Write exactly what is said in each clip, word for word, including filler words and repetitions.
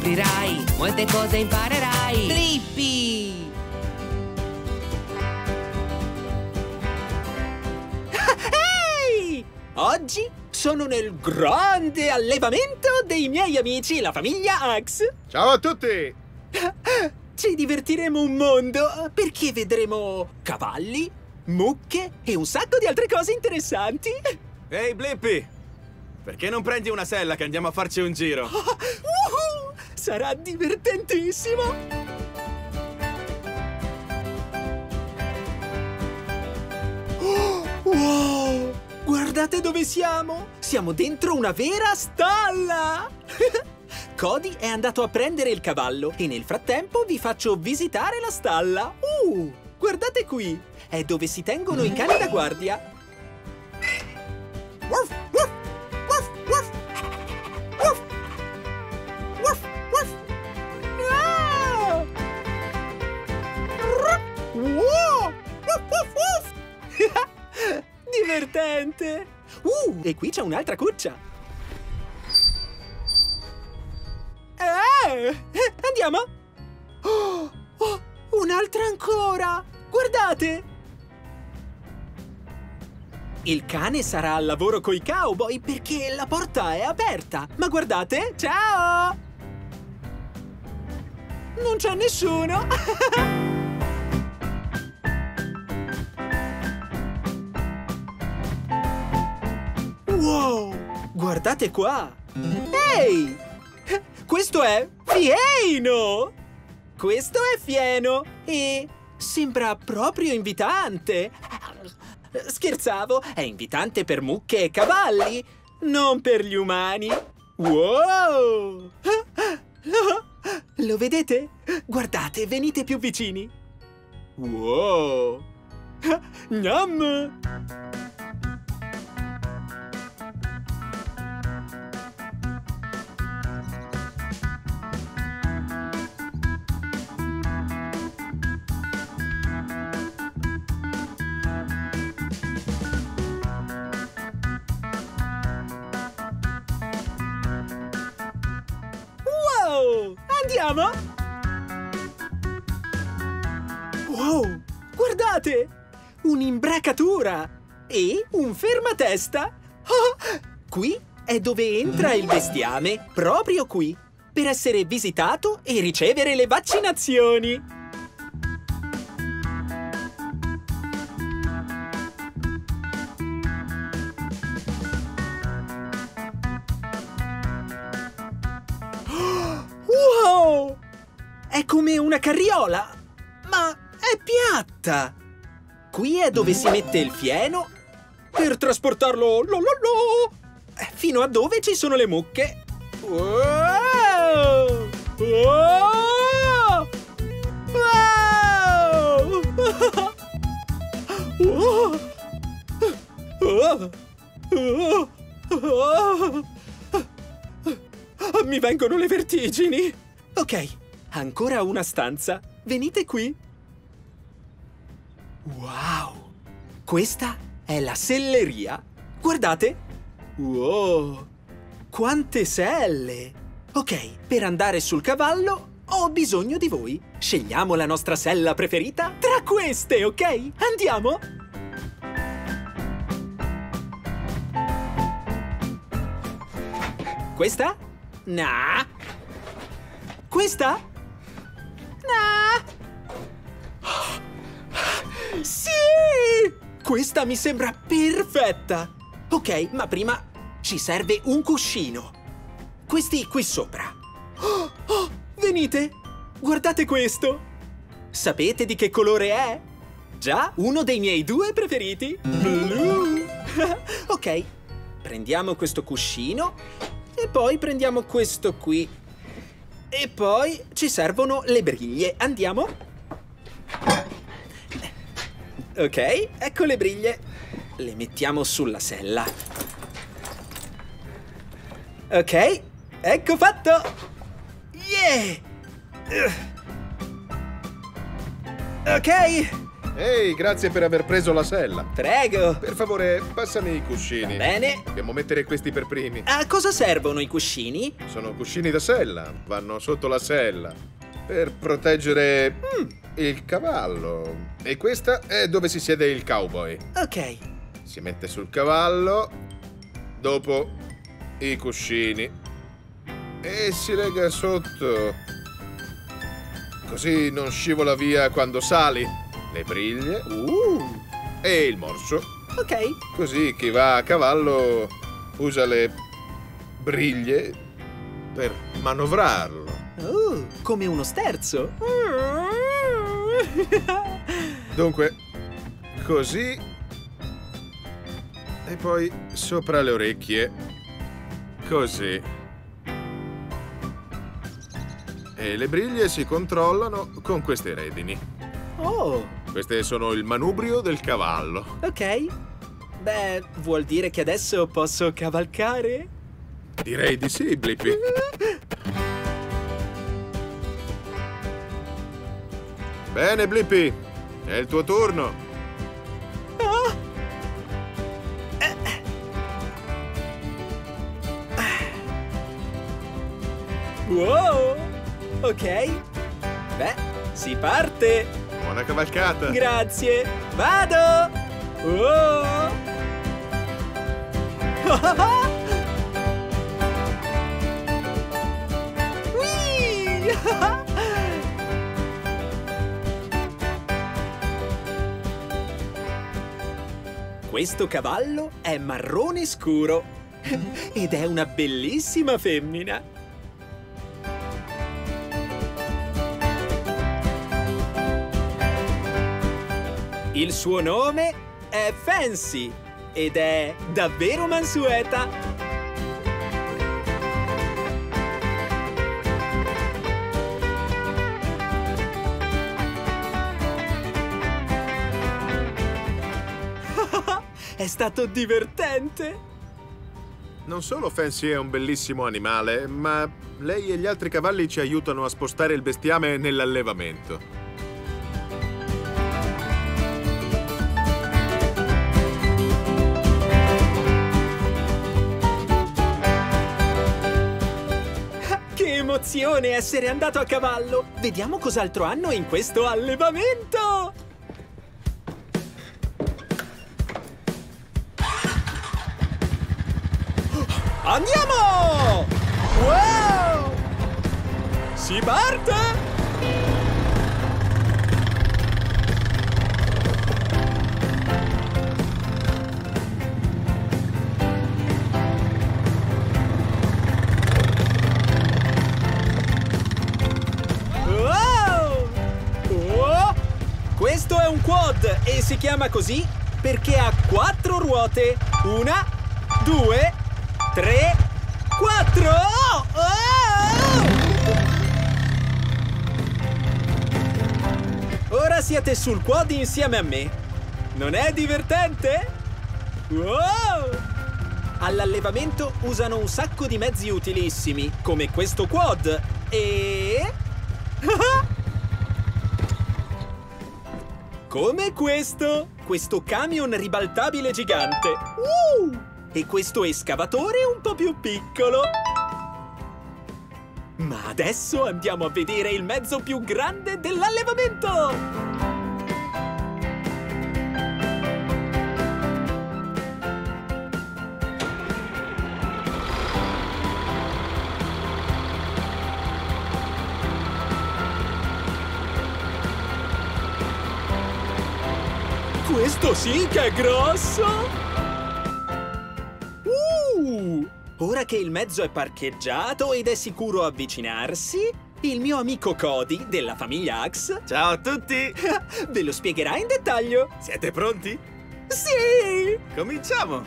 scoprirai, molte cose imparerai. Blippi! Ehi! Oggi sono nel grande allevamento dei miei amici, la famiglia Axe. Ciao a tutti! Ci divertiremo un mondo perché vedremo cavalli, mucche e un sacco di altre cose interessanti. Ehi, Blippi! Perché non prendi una sella che andiamo a farci un giro? Oh, uh-huh, sarà divertentissimo! Oh, wow! Guardate dove siamo! Siamo dentro una vera stalla! Cody è andato a prendere il cavallo e nel frattempo vi faccio visitare la stalla. Uh! Guardate qui! È dove si tengono i cani da guardia. Wuff, wuff, wuff, wuff. Wuff, wuff, wuff. Ah! Wow! Wuff, wuff, wuff. Divertente! Uh, e qui c'è un'altra cuccia. Eh, andiamo! Oh, oh, un'altra ancora! Guardate! Il cane sarà al lavoro coi cowboy perché la porta è aperta. Ma guardate! Ciao! Non c'è nessuno! Wow! Guardate qua! Ehi! Questo è fieno! Questo è fieno e sembra proprio invitante. Scherzavo, è invitante per mucche e cavalli, non per gli umani. Wow! Lo vedete? Guardate, venite più vicini. Wow! Gnam! Andiamo! Wow! Guardate! Un'imbracatura! E un fermatesta! Oh, qui è dove entra il bestiame, proprio qui, per essere visitato e ricevere le vaccinazioni! Wow! È come una carriola, ma è piatta! Qui è dove si mette il fieno per trasportarlo lo, lo, lo, fino a dove ci sono le mucche. Wow! Wow! Wow! Oh! Oh! Oh! Mi vengono le vertigini! Ok, ancora una stanza. Venite qui. Wow! Questa è la selleria. Guardate! Wow! Quante selle! Ok, per andare sul cavallo ho bisogno di voi. Scegliamo la nostra sella preferita tra queste, ok? Andiamo! Questa? Nah. Questa? Nah. Sì! Questa mi sembra perfetta. Ok, ma prima ci serve un cuscino. Questi qui sopra. Oh, oh, venite! Guardate questo! Sapete di che colore è? Già, uno dei miei due preferiti. Blu. Ok, prendiamo questo cuscino e poi prendiamo questo qui. E poi ci servono le briglie. Andiamo? Ok, ecco le briglie. Le mettiamo sulla sella. Ok, ecco fatto! Yeah! Ok, Ehi, grazie per aver preso la sella. Prego. Per favore, passami i cuscini. Bene. Dobbiamo mettere questi per primi. A cosa servono i cuscini? Sono cuscini da sella, vanno sotto la sella per proteggere mm, il cavallo. E questa è dove si siede il cowboy. Ok. Si mette sul cavallo, dopo i cuscini e si lega sotto. Così non scivola via quando sali. Le briglie Uh. e il morso. Ok. Così chi va a cavallo usa le briglie per manovrarlo. Uh, come uno sterzo. Dunque, così. E poi sopra le orecchie. Così. E le briglie si controllano con queste redini. Oh. Queste sono il manubrio del cavallo. Ok. Beh, vuol dire che adesso posso cavalcare? Direi di sì, Blippi. Bene, Blippi. È il tuo turno. Ah. Eh. Wow. Ok. Beh, si parte. Buona cavalcata. Grazie. Vado. Oh. Whee! Questo cavallo è marrone scuro ed è una bellissima femmina. Il suo nome è Fancy ed è davvero mansueta. È stato divertente. Non solo Fancy è un bellissimo animale, ma lei e gli altri cavalli ci aiutano a spostare il bestiame nell'allevamento. Emozione essere andato a cavallo! Vediamo cos'altro hanno in questo allevamento! Andiamo! Wow! Si parte! Questo è un quad e si chiama così perché ha quattro ruote. Una, due, tre, quattro! Oh! Oh! Ora siete sul quad insieme a me. Non è divertente? Wow! All'allevamento usano un sacco di mezzi utilissimi, come questo quad e... come questo! Questo camion ribaltabile gigante! Uh! E questo escavatore un po' più piccolo! Ma adesso andiamo a vedere il mezzo più grande dell'allevamento! Questo sì che è grosso! Uh! Ora che il mezzo è parcheggiato ed è sicuro avvicinarsi, il mio amico Cody, della famiglia Axe... Ciao a tutti! ve lo spiegherà in dettaglio! Siete pronti? Sì! Cominciamo!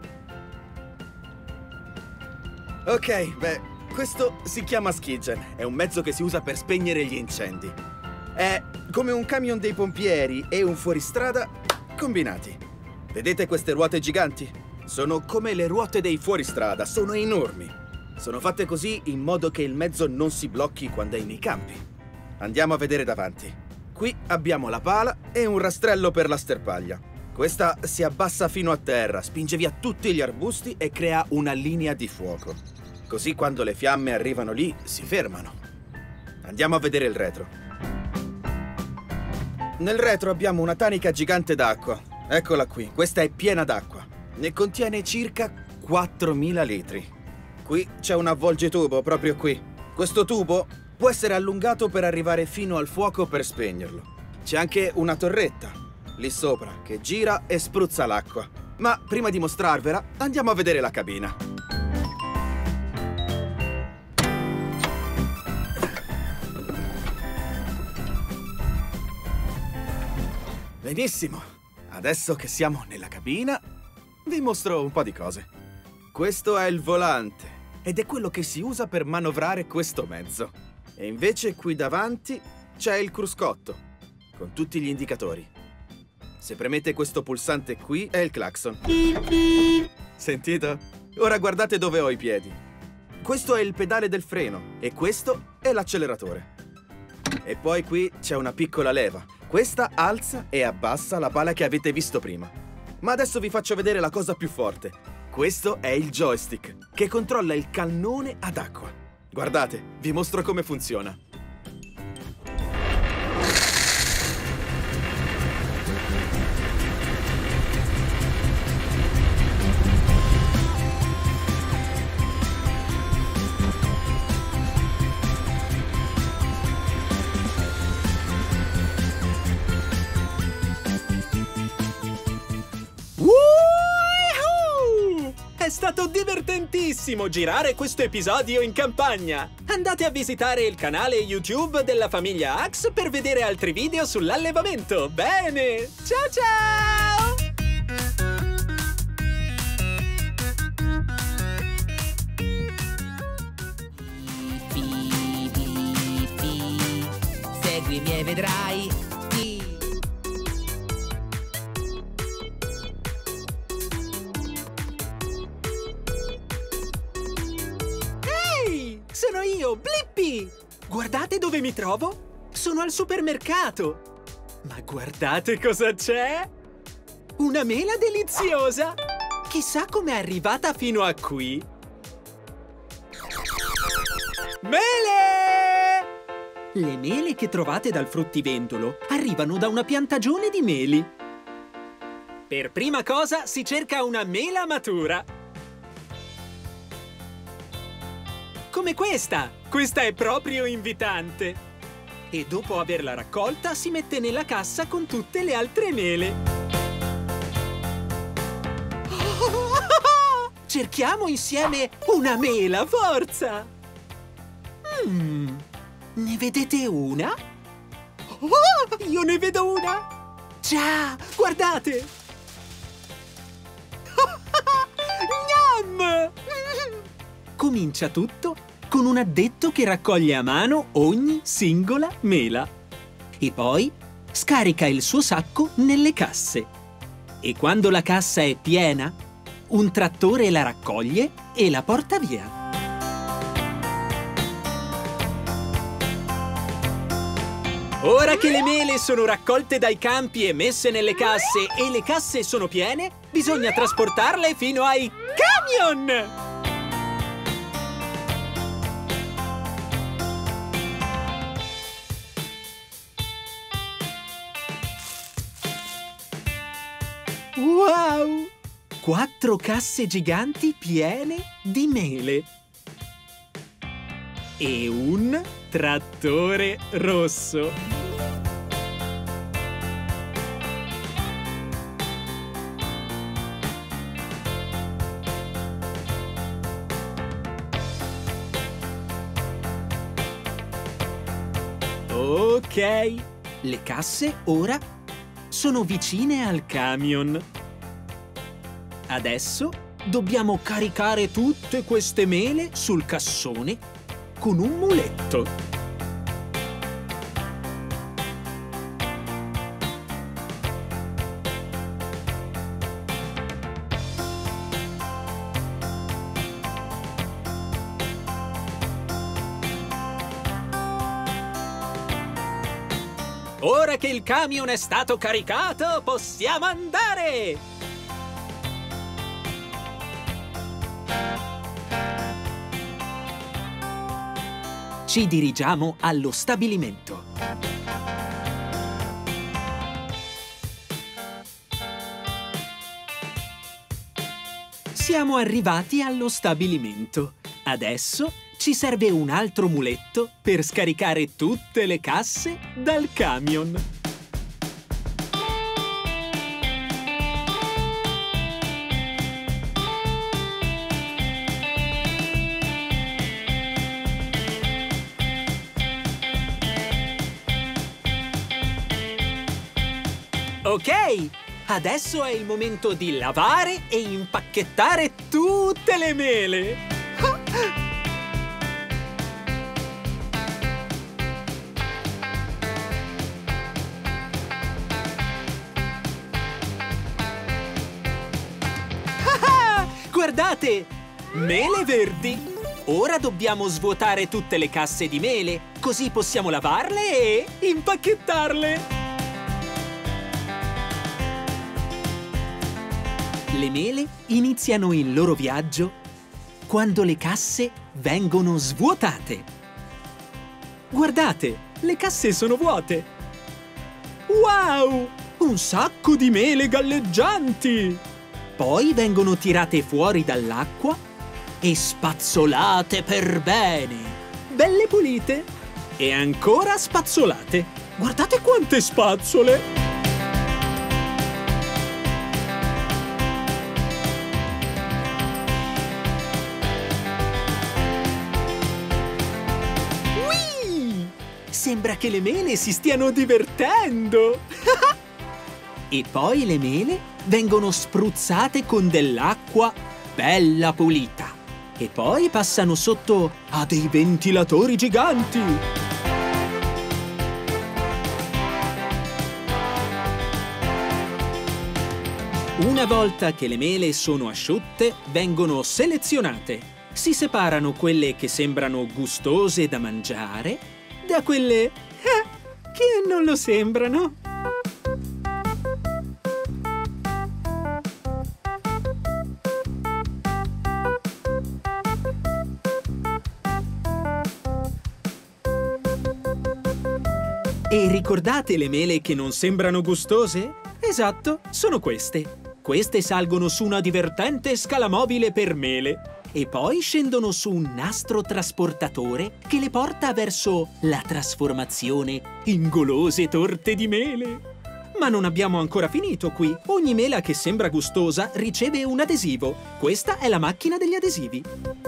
Ok, beh, questo si chiama Skidgen. È un mezzo che si usa per spegnere gli incendi. È come un camion dei pompieri e un fuoristrada combinati. Vedete queste ruote giganti? Sono come le ruote dei fuoristrada, sono enormi. Sono fatte così in modo che il mezzo non si blocchi quando è nei campi. Andiamo a vedere davanti. Qui abbiamo la pala e un rastrello per la sterpaglia. Questa si abbassa fino a terra, spinge via tutti gli arbusti e crea una linea di fuoco. Così quando le fiamme arrivano lì, si fermano. Andiamo a vedere il retro. Nel retro abbiamo una tanica gigante d'acqua. Eccola qui, questa è piena d'acqua. Ne contiene circa quattromila litri. Qui c'è un avvolgitubo, proprio qui. Questo tubo può essere allungato per arrivare fino al fuoco per spegnerlo. C'è anche una torretta, lì sopra, che gira e spruzza l'acqua. Ma prima di mostrarvela, andiamo a vedere la cabina. Benissimo. Adesso che siamo nella cabina, vi mostro un po' di cose. Questo è il volante ed è quello che si usa per manovrare questo mezzo. E invece qui davanti c'è il cruscotto, con tutti gli indicatori. Se premete questo pulsante qui è il clacson. Sentito? Ora guardate dove ho i piedi. Questo è il pedale del freno e questo è l'acceleratore. E poi qui c'è una piccola leva. Questa alza e abbassa la pala che avete visto prima. Ma adesso vi faccio vedere la cosa più forte. Questo è il joystick, che controlla il cannone ad acqua. Guardate, vi mostro come funziona. È stato divertentissimo girare questo episodio in campagna! Andate a visitare il canale YouTube della famiglia Axe per vedere altri video sull'allevamento! Bene! Ciao ciao! Fi, fi, fi. Seguimi e vedrai. Fi. Sono io, Blippi! Guardate dove mi trovo! Sono al supermercato! Ma guardate cosa c'è! Una mela deliziosa! Chissà com'è arrivata fino a qui! Mele! Le mele che trovate dal fruttivendolo arrivano da una piantagione di meli. Per prima cosa si cerca una mela matura. Come questa! Questa è proprio invitante! E dopo averla raccolta si mette nella cassa con tutte le altre mele. Cerchiamo insieme una mela, forza! Mm, ne vedete una? Oh, io ne vedo una! Già, guardate! Gnam! Comincia tutto con un addetto che raccoglie a mano ogni singola mela e poi scarica il suo sacco nelle casse. E quando la cassa è piena, un trattore la raccoglie e la porta via. Ora che le mele sono raccolte dai campi e messe nelle casse e le casse sono piene, bisogna trasportarle fino ai camion! Wow! Quattro casse giganti piene di mele. E un trattore rosso. Ok, le casse ora sono vicine al camion. Adesso dobbiamo caricare tutte queste mele sul cassone con un muletto. Ora che il camion è stato caricato, possiamo andare! Ci dirigiamo allo stabilimento. Siamo arrivati allo stabilimento. Adesso ci serve un altro muletto per scaricare tutte le casse dal camion. Ok, adesso è il momento di lavare e impacchettare tutte le mele. Guardate! Mele verdi! Ora dobbiamo svuotare tutte le casse di mele, così possiamo lavarle e impacchettarle! Le mele iniziano il loro viaggio quando le casse vengono svuotate. Guardate, le casse sono vuote! Wow! Un sacco di mele galleggianti! Poi vengono tirate fuori dall'acqua e spazzolate per bene. Belle pulite. E ancora spazzolate. Guardate quante spazzole! Whee! Sembra che le mele si stiano divertendo. E poi le mele vengono spruzzate con dell'acqua bella pulita. E poi passano sotto a dei ventilatori giganti. Una volta che le mele sono asciutte, vengono selezionate. Si separano quelle che sembrano gustose da mangiare da quelle eh, che non lo sembrano. E ricordate le mele che non sembrano gustose? Esatto, sono queste. Queste salgono su una divertente scala mobile per mele e poi scendono su un nastro trasportatore che le porta verso la trasformazione in golose torte di mele. Ma non abbiamo ancora finito qui. Ogni mela che sembra gustosa riceve un adesivo. Questa è la macchina degli adesivi.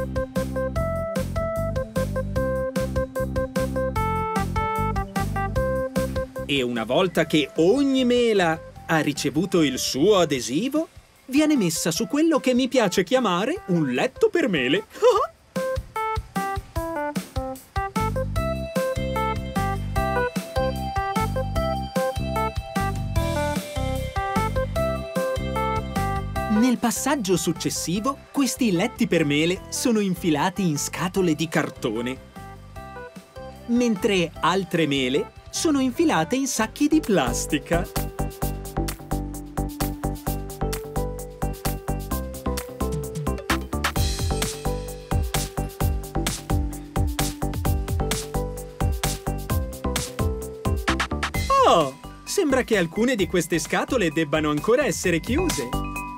E una volta che ogni mela ha ricevuto il suo adesivo, viene messa su quello che mi piace chiamare un letto per mele. Nel passaggio successivo, questi letti per mele sono infilati in scatole di cartone, mentre altre mele sono infilate in sacchi di plastica. Oh! Sembra che alcune di queste scatole debbano ancora essere chiuse.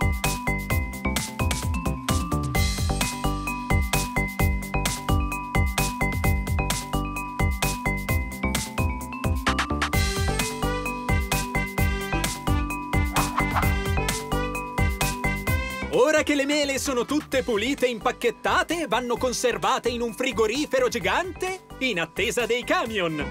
Ora che le mele sono tutte pulite e impacchettate, vanno conservate in un frigorifero gigante in attesa dei camion.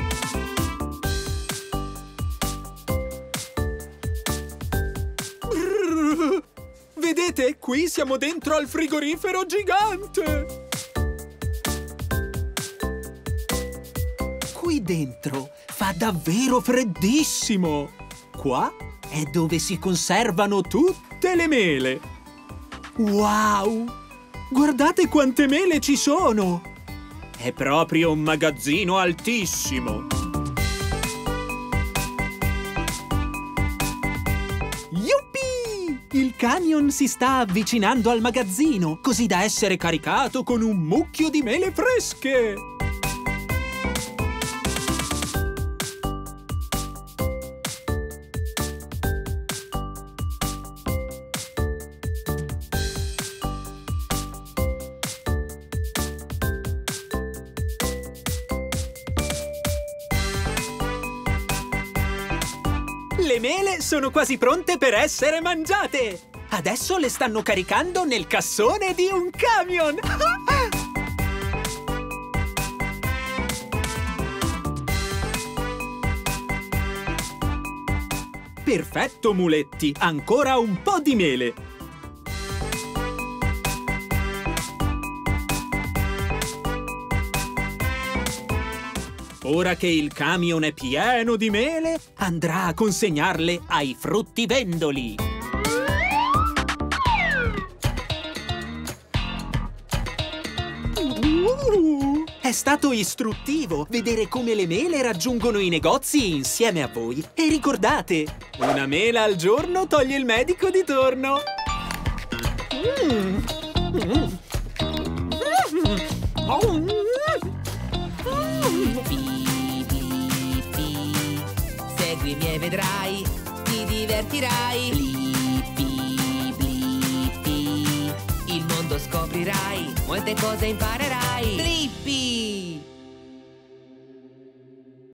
Brrr, vedete? Qui siamo dentro al frigorifero gigante! Qui dentro fa davvero freddissimo! Qua è dove si conservano tutte le mele! Wow! Guardate quante mele ci sono! È proprio un magazzino altissimo! Il camion si sta avvicinando al magazzino, così da essere caricato con un mucchio di mele fresche. Le mele sono quasi pronte per essere mangiate! Adesso le stanno caricando nel cassone di un camion! Perfetto, muletti! Ancora un po' di mele! Ora che il camion è pieno di mele, andrà a consegnarle ai fruttivendoli. Uh, è stato istruttivo vedere come le mele raggiungono i negozi insieme a voi. E ricordate, una mela al giorno toglie il medico di torno. Mm. Mm. Oh. Seguimi e vedrai, ti divertirai. Blippi, blippi, il mondo scoprirai, molte cose imparerai. Blippi!